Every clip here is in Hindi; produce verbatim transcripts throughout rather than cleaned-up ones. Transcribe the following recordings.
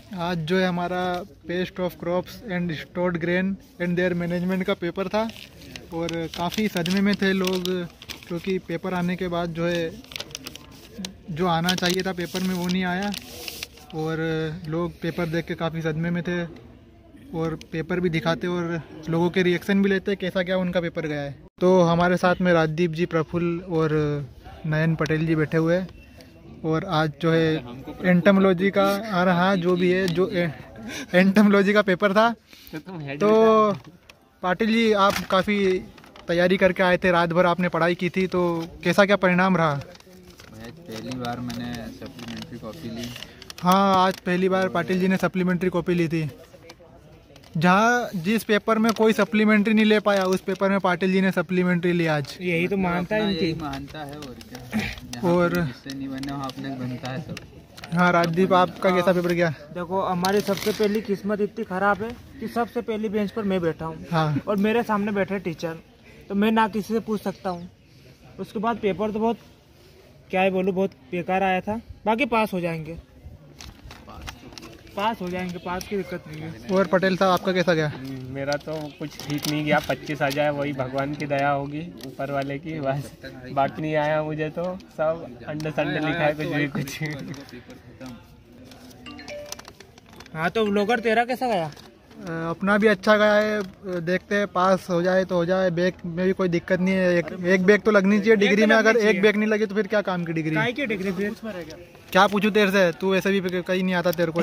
आज जो है हमारा pest of crops and stored grain and their management का पेपर था और काफ़ी सदमे में थे लोग, क्योंकि पेपर आने के बाद जो है जो आना चाहिए था पेपर में वो नहीं आया और लोग पेपर देख के काफ़ी सदमे में थे और पेपर भी दिखाते और लोगों के रिएक्शन भी लेते कैसा क्या उनका पेपर गया है। तो हमारे साथ में राजदीप जी, प्रफुल्ल और नयन पटेल जी बैठे हुए हैं और आज जो है एंटमोलॉजी का आ रहा जो भी है जो एंटमोलॉजी का पेपर था। तो पाटिल जी, आप काफ़ी तैयारी करके आए थे, रात भर आपने पढ़ाई की थी, तो कैसा क्या परिणाम रहा? पहली बार मैंने सप्लीमेंट्री कॉपी ली। हाँ, आज पहली बार पाटिल जी ने सप्लीमेंट्री कॉपी ली थी। जहाँ जिस पेपर में कोई सप्लीमेंट्री नहीं ले पाया उस पेपर में पाटिल जी ने सप्लीमेंट्री ली आज। यही तो मानता है, यही मानता है और क्या। और जिससे नहीं बने वहाँ अपने बनता है सब। हाँ राजदीप, आपका कैसा पेपर गया? देखो, हमारी सबसे पहली किस्मत इतनी खराब है कि सबसे पहली बेंच पर मैं बैठा हूँ। हाँ। और मेरे सामने बैठे टीचर, तो मैं ना किसी से पूछ सकता हूँ। उसके बाद पेपर तो बहुत क्या है बोलूँ, बहुत बेकार आया था। बाकी पास हो जाएंगे, पास हो जाएंगे, पास की दिक्कत नहीं है। और पटेल साहब, आपका कैसा गया? मेरा तो कुछ ठीक नहीं गया, पच्चीस आ जाए वही भगवान की दया होगी, ऊपर वाले की, बस। बाकी नहीं आया मुझे तो सब अंडे संडे लिखा है, कुछ भी कुछ। हाँ, तो ब्लॉगर तेरा कैसा गया? अपना भी अच्छा गया है, देखते हैं पास हो जाए तो हो जाए। बैग में भी कोई दिक्कत नहीं है, एक, एक बैग तो लगनी चाहिए डिग्री में। अगर एक बैग नहीं लगे तो फिर क्या काम की डिग्री? काय की डिग्री फिर? क्या पूछूं तेरे से, तू ऐसे भी कहीं नहीं आता तेरे को।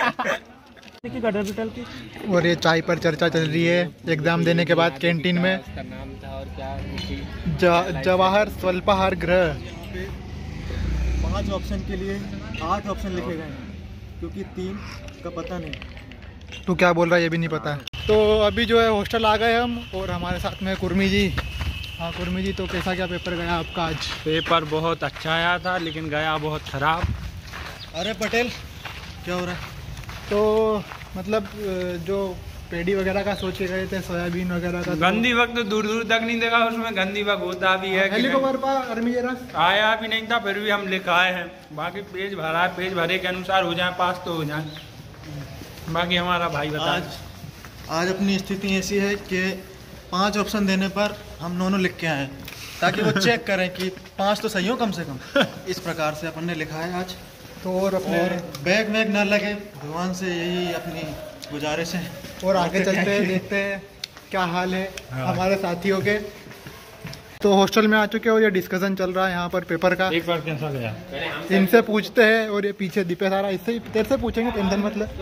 की और ये चाय पर चर्चा चल रही है एग्जाम देने के बाद कैंटीन में। नाम था और क्या ज, जवाहर स्वल्पाहार गृह। पांच ऑप्शन के लिए आठ ऑप्शन लिखे गए हैं, क्योंकि तीन का पता नहीं। तू क्या बोल रहा है ये भी नहीं पता। तो अभी जो है हॉस्टल आ गए हम और हमारे साथ में कुर्मी जी। हाँ कुर्मी जी, तो कैसा क्या पेपर गया आपका आज? पेपर बहुत अच्छा आया था लेकिन गया बहुत खराब। अरे पटेल, क्या हो रहा है? तो मतलब जो पेडी वगैरह का सोच के गए थे, सोयाबीन वगैरह का, गंदी वक्त तो दूर दूर तक नहीं देखा, उसमें गंदी वक्त होता भी है। हेलीकॉप्टर पा आर्मी जरा आया भी नहीं था, फिर भी हम लिख आए हैं। बाकी पेज भरा है, पेज भरे के अनुसार हो जाए पास तो हो जाए। बाकी हमारा भाई बता। आज आज अपनी स्थिति ऐसी है कि पांच ऑप्शन देने पर हम दोनों लिख के आए, ताकि वो चेक करें कि पांच तो सही हो कम से कम। इस प्रकार से अपन ने लिखा है आज। तो और अपने और बैग वैग ना लगे, भगवान से यही अपनी गुजारिश है। और आगे चलते हैं, देखते हैं क्या हाल है हमारे साथियों के। तो हॉस्टल में आ चुके और ये डिस्कशन चल रहा है यहाँ पर पेपर का। एक बार कैसा गया इनसे पूछते हैं और ये पीछे दीपे सारा, इससे ही तेरे से पूछेंगे, टेंशन मतलब।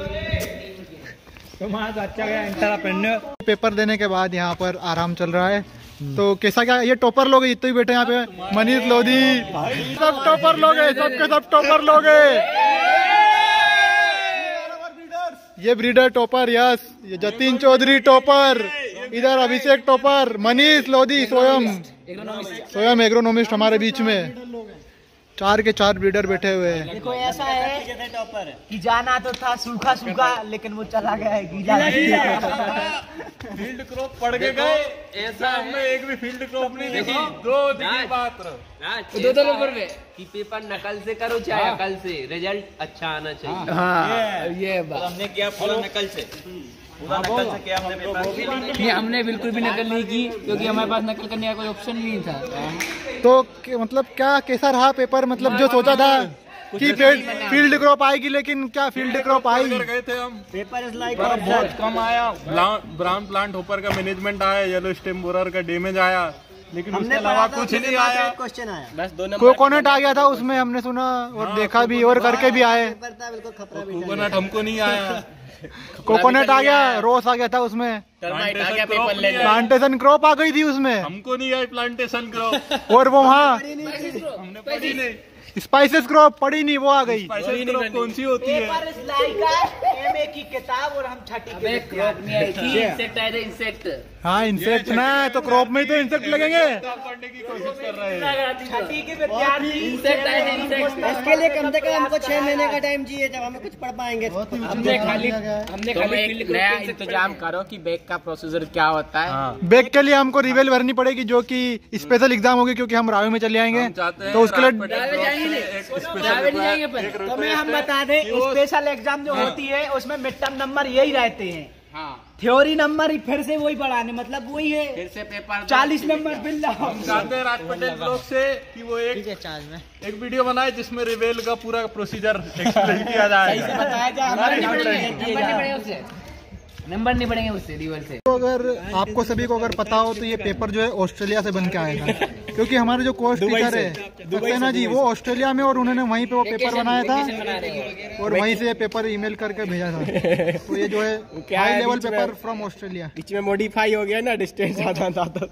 तो अच्छा गया इंतरा पढ़ने। पेपर देने के बाद यहाँ पर आराम चल रहा है। तो कैसा क्या, ये टॉपर लोग जितने भी बैठे यहाँ पे, मनीष लोधी, सब टॉपर लोग हैं, सबके सब टॉपर लोग हैं। ये ब्रीडर टॉपर यस, ये जतिन चौधरी टॉपर, इधर अभिषेक टॉपर, मनीष लोधी स्वयं स्वयं एग्रोनॉमिस्ट हमारे बीच में। चार के चार ब्रीडर बैठे हुए हैं। देखो ऐसा है कि जाना तो था सूखा सूखा, लेकिन वो चला गया है गीला। फील्ड क्रॉप पढ़ के गए, ऐसा हमने एक भी फील्ड क्रॉप नहीं देखी। दो दिन मात्र दो दो नंबर में कि पेपर नकल से करो चाहे अकल से, रिजल्ट अच्छा आना चाहिए। हाँ, ये बात हमने किया पूरा नकल से, पूरा नकल से किया हमने पेपर। नहीं, हमने बिल्कुल भी नकल नहीं की, क्योंकि हमारे पास नकल करने का कोई ऑप्शन नहीं था। तो मतलब क्या कैसा रहा पेपर? मतलब जो सोचा था कि फील्ड क्रॉप आएगी, लेकिन क्या फील्ड क्रॉप आई? गए थे हम, पेपर इज लाइक बहुत कम आया। ब्राउन प्लांट होपर का मैनेजमेंट आया, येलो स्टेम बोरर का डैमेज आया, लेकिन उसके अलावा कुछ नहीं आया। क्वेश्चन आया, बस दो नंबर कोकोनट आ गया था उसमें, हमने सुना और देखा भी और करके भी आए। कोकोनट हमको नहीं आया। कोकोनट आ गया, रोस आ गया था उसमें, प्लांटेशन क्रॉप आ गई थी उसमें, हमको नहीं आई प्लांटेशन क्रॉप। और वो वहाँ हमने पढ़ी नहीं, स्पाइसेस क्रॉप पड़ी नहीं, वो आ गई। स्पाइसेस क्रॉप कौन सी होती है? एमए की किताब और हम छठी के क्रॉप नहीं आई थी, इंसेक्ट आए थे, इंसेक्ट। हाँ इंसेक्ट ना, तो क्रॉप में ही तो इंसेक्ट लगेंगे। इसके लिए कम से कम हमको छह महीने का टाइम चाहिए जब हमें कुछ पढ़ पाएंगे। हमने खाली हमने खाली एक नया इंतजाम करो कि बैग का प्रोसीजर क्या होता है। बैग के लिए हमको रिवेल भरनी पड़ेगी, जो कि स्पेशल एग्जाम होगी, क्योंकि हम रावे में चले आएंगे, तो उसके लिए तो मैं हम बता दें, स्पेशल एग्जाम जो होती है उसमें मिड टर्म नंबर यही रहते हैं। हाँ, थ्योरी नंबर ही फिर से वही पढ़ाने, मतलब वही है, फिर से पेपर चालीस नंबर बिल लाओ। हम चाहते हैं राज पटेल ब्लॉग से कि वो एक एक वीडियो बनाए जिसमें रिवेल का पूरा प्रोसीजर एक्सप्लेन किया जाए, बताया जाए, नंबर नहीं बढ़ेंगे उससे रिवर से। तो अगर आपको सभी को अगर पता हो तो ये पेपर जो है ऑस्ट्रेलिया से बन के आया था, क्योंकि हमारे जो कोर्स टीचर है सक्सेना जी, वो ऑस्ट्रेलिया में, और उन्होंने वहीं पे वो पेपर बनाया था और वहीं से ये पेपर ईमेल करके भेजा था। तो ये जो है high level paper from Australia. बीच में मॉडिफाई हो गया ना, डिस्टेंस ज्यादा था।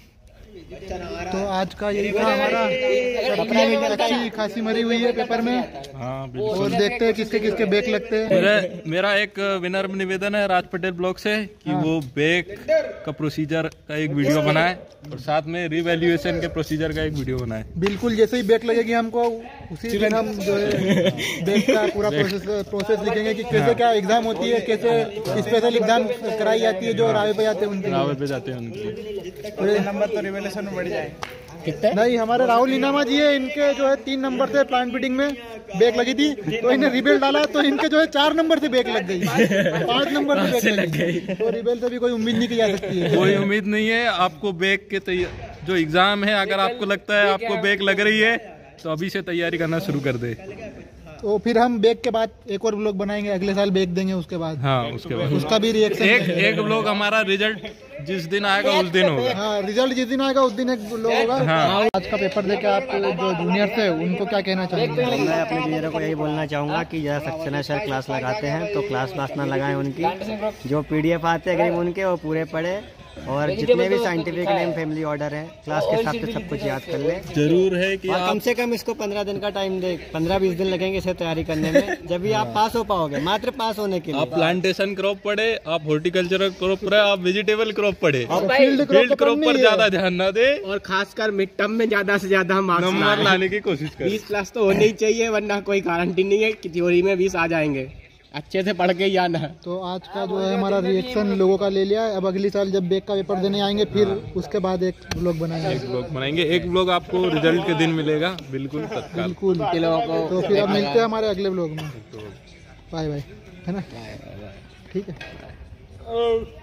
तो आज का यही था हमारा, अच्छी खासी मरी हुई है पेपर में। हाँ और देखते हैं किसके किसके बैक लगते हैं। मेरा मेरा एक विनर निवेदन है राज पटेल ब्लॉग से कि वो बैक का प्रोसीजर का एक वीडियो बनाए और साथ में रिवैल्यूएशन के प्रोसीजर का एक वीडियो बनाए। बिल्कुल, जैसे ही बैक लगेगी हमको उसी दिन हम जो है बैक का पूरा प्रोसेस प्रोसेस लिखेंगे कि कैसे क्या एग्जाम होती है, कैसे स्पेशल एग्जाम कराई जाती है जो रावे पे जाते हैं उनके रावे पे जाते हैं उनके नंबर तो रिवैल्यूएशन में बढ़ जाए। नहीं, हमारे राहुल इनामा जी है, इनके जो है तीन नंबर से प्लांट फीडिंग में बैक लगी थी, तो इन्हें रिबेल डाला तो इनके जो है चार नंबर से बैक लग गई, पांच नंबर से बैक लग गई। तो रिबेल से भी कोई उम्मीद नहीं की जा सकती है। कोई उम्मीद नहीं है आपको बैक के जो एग्जाम है, अगर आपको लगता है आपको बैक लग रही है तो अभी से तैयारी करना शुरू कर दे। तो फिर हम बैक के बाद एक और ब्लॉग बनाएंगे, अगले साल बैक देंगे उसके बाद। हाँ, उसके बाद उसका भी रिएक्शन एक एक ब्लॉग हमारा रिजल्ट जिस दिन आएगा उस दिन होगा। हाँ, रिजल्ट जिस दिन आएगा उस दिन एक ब्लॉग होगा। हाँ। आज का पेपर देके आप जो जूनियर्स है उनको क्या कहना चाहेंगे? मैं अपने जूनियरों को यही बोलना चाहूँगा कि जरा सक्सेना सर क्लास लगाते हैं तो क्लास क्लास ना लगाएं उनकी, जो पीडीएफ आते हैं गरीब उनके वो पूरे पढ़े, और जितने भी साइंटिफिक नेम फैमिली ऑर्डर है क्लास के हिसाब से सब कुछ याद कर ले। जरूर है कि और आप कम से कम इसको पंद्रह दिन का टाइम दे, पंद्रह बीस दिन लगेंगे इसे तैयारी करने में, जब भी आप पास हो पाओगे, मात्र पास होने के लिए। आप प्लांटेशन क्रॉप पढ़े, आप हॉर्टिकल्चरल क्रॉप पढ़े, आप वेजिटेबल क्रॉप पढ़े, फील्ड फील्ड क्रॉप पर ज्यादा ध्यान ना दे, और खासकर मिड टर्म में ज्यादा से ज्यादा मार्क्स नंबर लाने की कोशिश कर। बीस प्लस तो होने ही चाहिए, वरना कोई गारंटी नहीं है कि थ्योरी में बीस आ जाएंगे। अच्छे से पढ़ के ही आना। तो आज का जो है हमारा रिएक्शन लोगों का ले लिया है। अब अगली साल जब बैक का पेपर देने आएंगे फिर उसके बाद एक ब्लॉग बनाएंगे। एक ब्लॉग बनाएंगे, एक ब्लॉग आपको रिजल्ट के दिन मिलेगा, बिल्कुल तत्काल। बिल्कुल। तो फिर अब मिलते हैं हमारे अगले ब्लॉग में। बाय बाय, है ना? ठीक है।